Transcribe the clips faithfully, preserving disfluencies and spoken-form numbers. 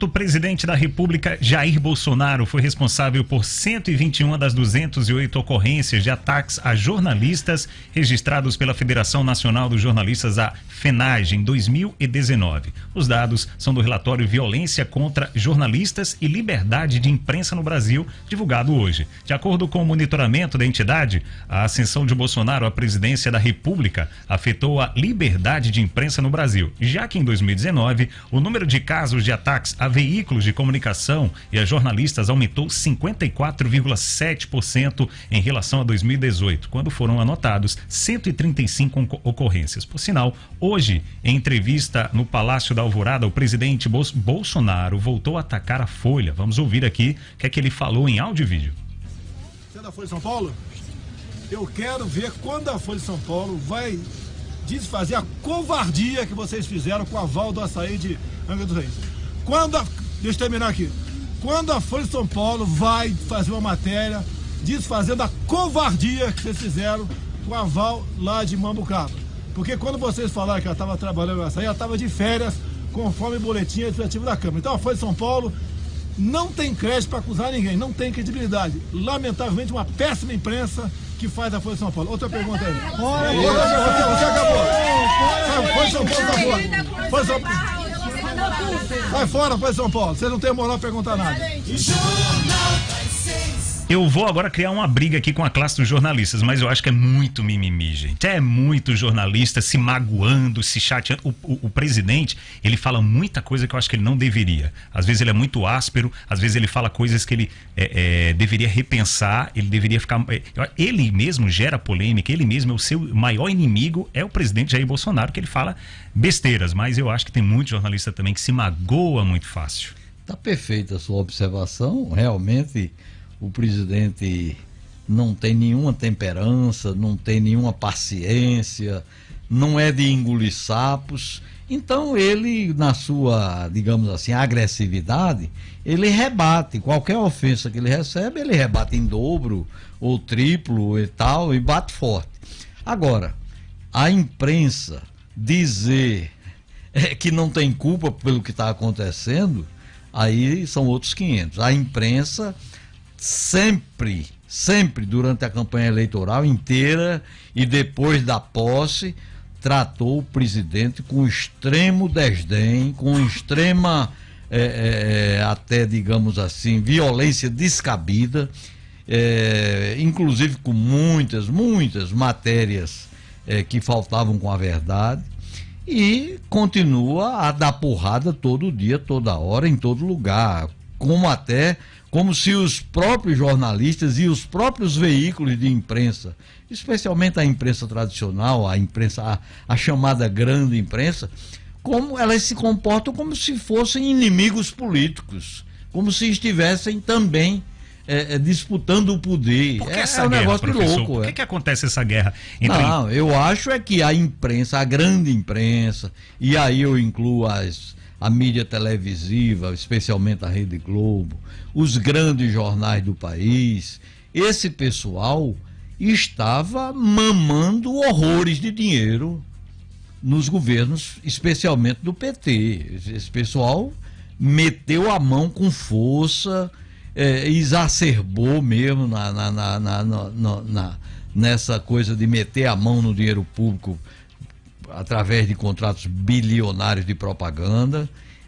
assunto, o presidente da República, Jair Bolsonaro, foi responsável por cento e vinte e uma das duzentas e oito ocorrências de ataques a jornalistas registrados pela Federação Nacional dos Jornalistas, a FENAGE, em dois mil e dezenove. Os dados são do relatório Violência contra Jornalistas e Liberdade de Imprensa no Brasil, divulgado hoje. De acordo com o monitoramento da entidade, a ascensão de Bolsonaro à presidência da República afetou a liberdade de imprensa no Brasil, já que em dois mil e dezenove o número de casos de ataques a veículos de comunicação e a jornalistas aumentou cinquenta e quatro vírgula sete por cento em relação a dois mil e dezoito, quando foram anotados cento e trinta e cinco ocorrências. Por sinal, hoje, em entrevista no Palácio da Alvorada, o presidente Bolsonaro voltou a atacar a Folha. Vamos ouvir aqui o que é que ele falou em áudio e vídeo. Você é da Folha de São Paulo? Eu quero ver quando a Folha de São Paulo vai desfazer a covardia que vocês fizeram com o aval do açaí de Angra dos Reis. Quando a... Deixa eu terminar aqui. Quando a Folha de São Paulo vai fazer uma matéria desfazendo a covardia que vocês fizeram com o aval lá de Mambucaba. Porque quando vocês falaram que ela estava trabalhando no açaí, ela estava de férias, conforme o boletim administrativo da Câmara. Então a Folha de São Paulo não tem crédito para acusar ninguém, não tem credibilidade. Lamentavelmente, uma péssima imprensa que faz a Folha de São Paulo. Outra pergunta aí. Você acabou. Folha de São Paulo, tá fora. Folha de São Paulo. Vai fora, Folha de São Paulo. Vocês não têm moral para perguntar nada. Eu vou agora criar uma briga aqui com a classe dos jornalistas, mas eu acho que é muito mimimi, gente. É muito jornalista se magoando, se chateando. O, o, o presidente, ele fala muita coisa que eu acho que ele não deveria. Às vezes ele é muito áspero, às vezes ele fala coisas que ele é, é, deveria repensar, ele deveria ficar... É, ele mesmo gera polêmica, ele mesmo é o seu maior inimigo, é o presidente Jair Bolsonaro, que ele fala besteiras, mas eu acho que tem muito jornalista também que se magoa muito fácil. Tá perfeita a sua observação, realmente... O presidente não tem nenhuma temperança, não tem nenhuma paciência, não é de engolir sapos. Então ele, na sua, digamos assim, agressividade, ele rebate. Qualquer ofensa que ele recebe, ele rebate em dobro ou triplo e tal, e bate forte. Agora, a imprensa dizer é, que não tem culpa pelo que está acontecendo, aí são outros quinhentos. A imprensa... sempre, sempre durante a campanha eleitoral inteira e depois da posse, tratou o presidente com extremo desdém, com extrema, é, é, até digamos assim, violência descabida, é, inclusive com muitas, muitas matérias é, que faltavam com a verdade, e continua a dar porrada todo dia, toda hora, em todo lugar, como até... como se os próprios jornalistas e os próprios veículos de imprensa, especialmente a imprensa tradicional, a imprensa, a, a chamada grande imprensa, como elas se comportam como se fossem inimigos políticos, como se estivessem também é, é, disputando o poder. Por que é, essa é um guerra, negócio professor? louco. Por que, é. que acontece essa guerra? Entre... Não, eu acho é que a imprensa, a grande imprensa, e aí eu incluo as... a mídia televisiva, especialmente a Rede Globo, os grandes jornais do país, esse pessoal estava mamando horrores de dinheiro nos governos, especialmente do P T. Esse pessoal meteu a mão com força, é, exacerbou mesmo na, na, na, na, na, na, nessa coisa de meter a mão no dinheiro público através de contratos bilionários de propaganda.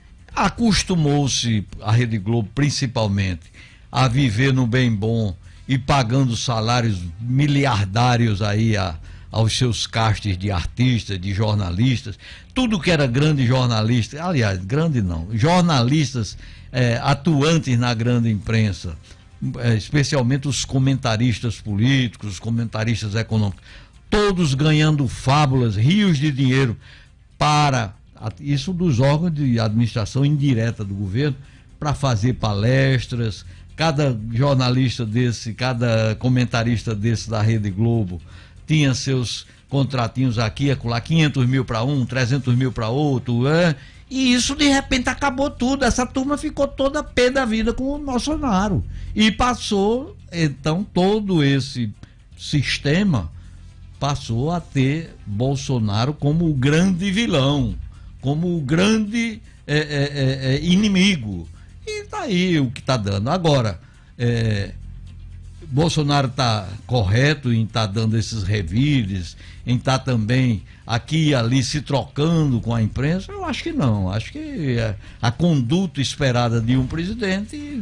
Acostumou-se a Rede Globo, principalmente, a viver no bem bom e pagando salários miliardários aí a, aos seus castes de artistas, de jornalistas, tudo que era grande jornalista, aliás, grande não, jornalistas é, atuantes na grande imprensa, é, especialmente os comentaristas políticos, os comentaristas econômicos, todos ganhando fábulas, rios de dinheiro para... isso dos órgãos de administração indireta do governo, para fazer palestras. Cada jornalista desse, cada comentarista desse da Rede Globo tinha seus contratinhos aqui, acolá, quinhentos mil para um, trezentos mil para outro, é? E isso de repente acabou tudo. Essa turma ficou toda pé da vida com o Bolsonaro e passou, então, todo esse sistema passou a ter Bolsonaro como o grande vilão, como o grande é, é, é inimigo. E está aí o que está dando. Agora, é, Bolsonaro está correto em estar tá dando esses revires, em estar tá também aqui e ali se trocando com a imprensa? Eu acho que não. Acho que a, a conduta esperada de um presidente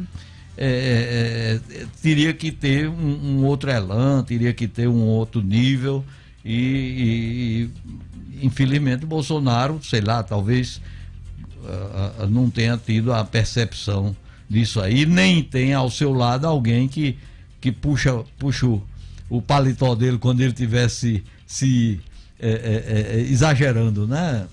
é, é, teria que ter um, um outro elan, teria que ter um outro nível e, e infelizmente Bolsonaro, sei lá, talvez uh, não tenha tido a percepção disso aí, nem tenha ao seu lado alguém que que puxa, puxa o, o paletó dele quando ele estivesse se é, é, é, exagerando, né?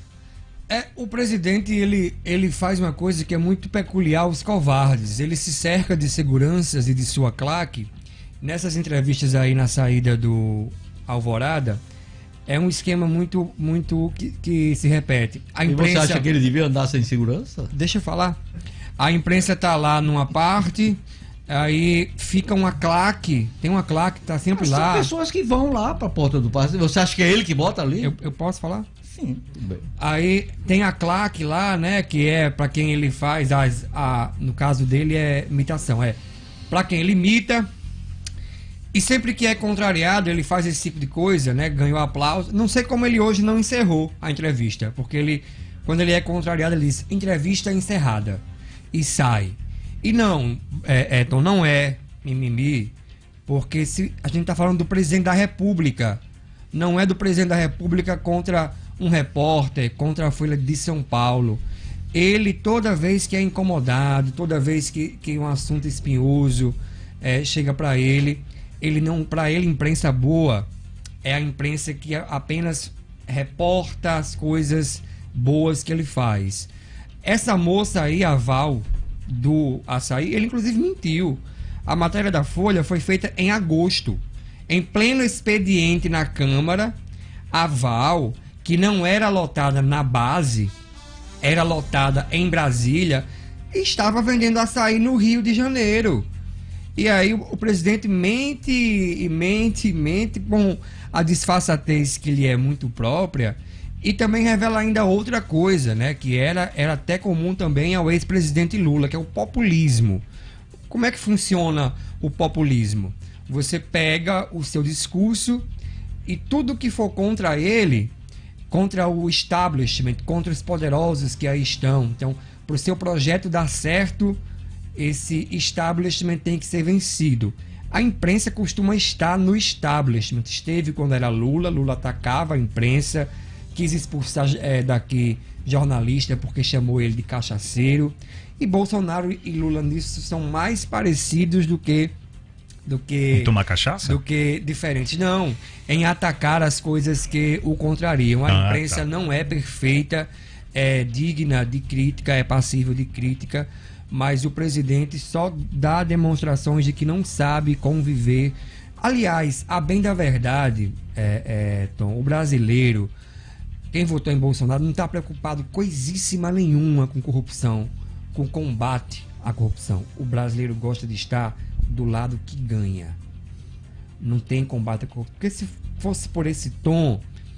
É, o presidente, ele, ele faz uma coisa que é muito peculiar aos covardes. Ele se cerca de seguranças e de sua claque. Nessas entrevistas aí na saída do Alvorada, é um esquema muito, muito que, que se repete. A imprensa... E você acha que ele devia andar sem segurança? Deixa eu falar. A imprensa tá lá numa parte... Aí fica uma claque, tem uma claque que tá sempre Mas lá. São pessoas que vão lá para a porta do palácio. Você acha que é ele que bota ali? Eu, eu posso falar? Sim, tudo bem. Aí tem a claque lá, né, que é para quem ele faz as, a, no caso dele é imitação, é para quem ele imita. E sempre que é contrariado, ele faz esse tipo de coisa, né, ganhou aplauso. Não sei como ele hoje não encerrou a entrevista, porque ele, quando ele é contrariado, ele diz entrevista encerrada e sai. E não, é, é, então não é mimimi, porque se a gente está falando do presidente da República, não é do presidente da República contra um repórter, contra a Folha de São Paulo. Ele, toda vez que é incomodado, toda vez que, que um assunto espinhoso é, chega para ele, ele não, para ele, imprensa boa é a imprensa que apenas reporta as coisas boas que ele faz. Essa moça aí, a Val, do Açaí, ele inclusive mentiu. A matéria da Folha foi feita em agosto, em pleno expediente na Câmara. A Val, que não era lotada na base, era lotada em Brasília, estava vendendo açaí no Rio de Janeiro. E aí o, o presidente mente e mente e mente com a disfarçatez que lhe é muito própria. E também revela ainda outra coisa, né, que era, era até comum também ao ex-presidente Lula, que é o populismo. Como é que funciona o populismo? Você pega o seu discurso e tudo que for contra ele, contra o establishment, contra os poderosos que aí estão. Então, para o seu projeto dar certo, esse establishment tem que ser vencido. A imprensa costuma estar no establishment. Esteve quando era Lula, Lula atacava a imprensa, quis expulsar é, daqui jornalista porque chamou ele de cachaceiro. E Bolsonaro e Lula nisso são mais parecidos do que do que em tomar cachaça? Do que diferentes. Não, em atacar as coisas que o contrariam. A ah, imprensa tá. não é perfeita, é digna de crítica, é passível de crítica, mas o presidente só dá demonstrações de que não sabe conviver. Aliás, a bem da verdade, é, é, Tom, o brasileiro, quem votou em Bolsonaro, não está preocupado coisíssima nenhuma com corrupção, com combate à corrupção. O brasileiro gosta de estar do lado que ganha. Não tem combate à corrupção. Porque se fosse por esse tom,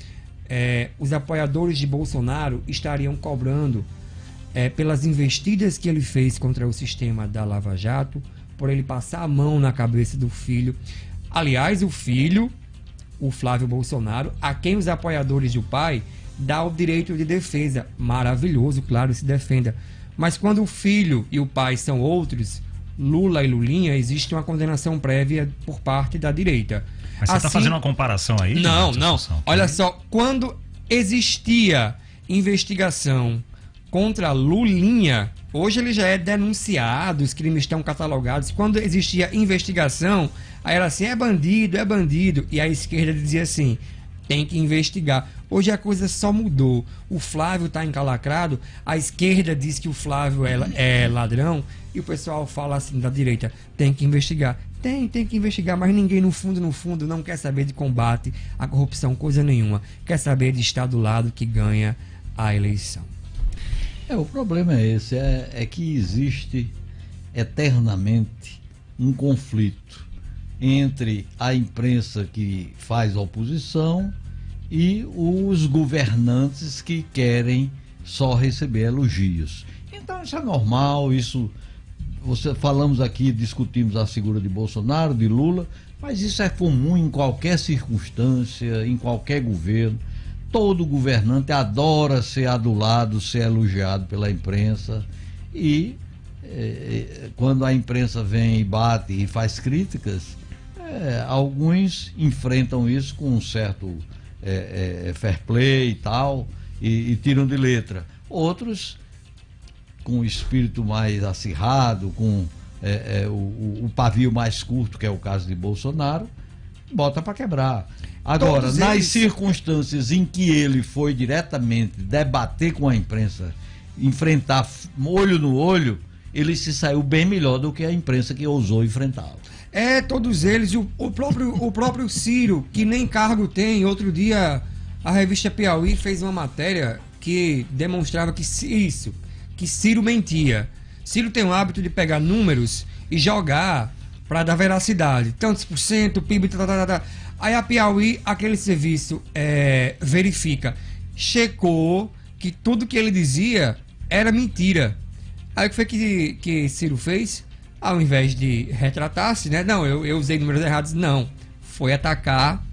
é, os apoiadores de Bolsonaro estariam cobrando é, pelas investidas que ele fez contra o sistema da Lava Jato, por ele passar a mão na cabeça do filho. Aliás, o filho, o Flávio Bolsonaro, a quem os apoiadores do pai dá o direito de defesa. Maravilhoso, claro, se defenda. Mas quando o filho e o pai são outros, Lula e Lulinha, existe uma condenação prévia por parte da direita. Mas você está assim, fazendo uma comparação aí? Não, não. Olha só, quando existia investigação contra Lulinha, hoje ele já é denunciado, os crimes estão catalogados. Quando existia investigação, aí era assim, é bandido, é bandido. E a esquerda dizia assim, tem que investigar. Hoje a coisa só mudou. O Flávio está encalacrado, a esquerda diz que o Flávio é, é ladrão, e o pessoal fala assim da direita, tem que investigar. Tem, tem que investigar, mas ninguém no fundo, no fundo, não quer saber de combate à corrupção, coisa nenhuma. Quer saber de estar do lado que ganha a eleição. É, o problema é esse, é, é que existe eternamente um conflito entre a imprensa que faz oposição e os governantes que querem só receber elogios. Então isso é normal, isso você falamos aqui, discutimos a figura de Bolsonaro, de Lula, mas isso é comum em qualquer circunstância, em qualquer governo. Todo governante adora ser adulado, ser elogiado pela imprensa, e é, quando a imprensa vem e bate e faz críticas, é, alguns enfrentam isso com um certo é, é, fair play e tal, e, e tiram de letra. Outros, com o espírito mais acirrado, com é, é, o, o pavio mais curto, que é o caso de Bolsonaro, bota para quebrar. Agora, Todos nas eles... circunstâncias em que ele foi diretamente debater com a imprensa, enfrentar olho no olho, ele se saiu bem melhor do que a imprensa que ousou enfrentá-lo. É, todos eles. O, o, próprio, o próprio Ciro, que nem cargo tem. Outro dia, a revista Piauí fez uma matéria que demonstrava que isso, que Ciro mentia. Ciro tem o hábito de pegar números e jogar para dar veracidade. Tantos por cento, P I B, tá, tá, tá, tá. Aí a Piauí, aquele serviço, é, verifica, checou que tudo que ele dizia era mentira. Aí o que foi que, que Ciro fez? Ao invés de retratar-se, né? Não, eu, eu usei números errados. Não, foi atacar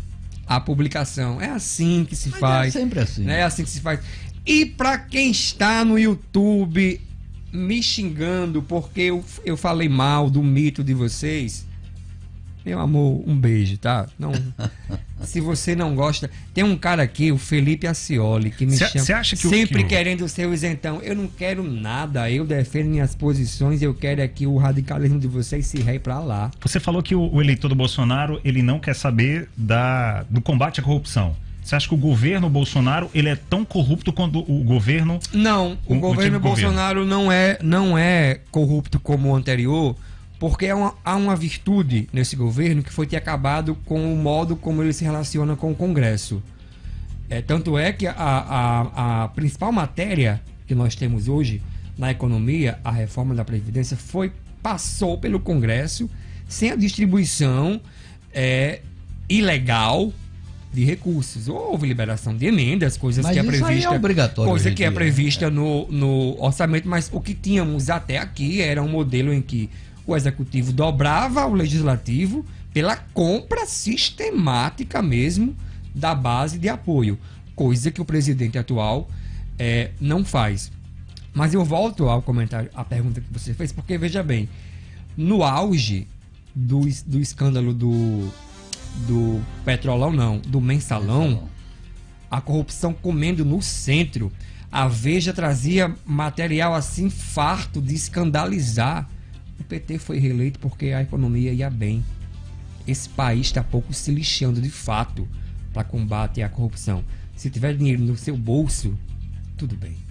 a publicação. É assim que se Mas faz. é sempre assim. Né? É assim que se faz. E para quem está no YouTube me xingando porque eu, eu falei mal do mito de vocês, meu amor, um beijo, tá? Não, se você não gosta, tem um cara aqui, o Felipe Acioli, que me cê, chama cê acha que sempre o, que o... querendo ser o isentão. Eu não quero nada, eu defendo minhas posições, eu quero é que o radicalismo de vocês se rei pra lá. Você falou que o, o eleitor do Bolsonaro, ele não quer saber da, do combate à corrupção. Você acha que o governo Bolsonaro, ele é tão corrupto quanto o governo... Não, o, o governo antigo Bolsonaro governo. não é, não é corrupto como o anterior, porque há uma, há uma virtude nesse governo que foi ter acabado com o modo como ele se relaciona com o Congresso. É, tanto é que a, a, a principal matéria que nós temos hoje na economia, a reforma da Previdência, foi, passou pelo Congresso sem a distribuição é, ilegal de recursos. Houve liberação de emendas, coisas Mas que é isso aí prevista, é obrigatório coisa hoje que é em dia, prevista é. no, no orçamento, mas o que tínhamos até aqui era um modelo em que o executivo dobrava o legislativo pela compra sistemática mesmo da base de apoio, coisa que o presidente atual é, não faz. Mas eu volto ao comentário, à pergunta que você fez, porque veja bem, no auge do, do escândalo do, do Petrolão, não, do Mensalão, a corrupção comendo no centro, a Veja trazia material assim farto de escandalizar. O P T foi reeleito porque a economia ia bem. Esse país está pouco se lixando de fato para combate à corrupção. Se tiver dinheiro no seu bolso, tudo bem.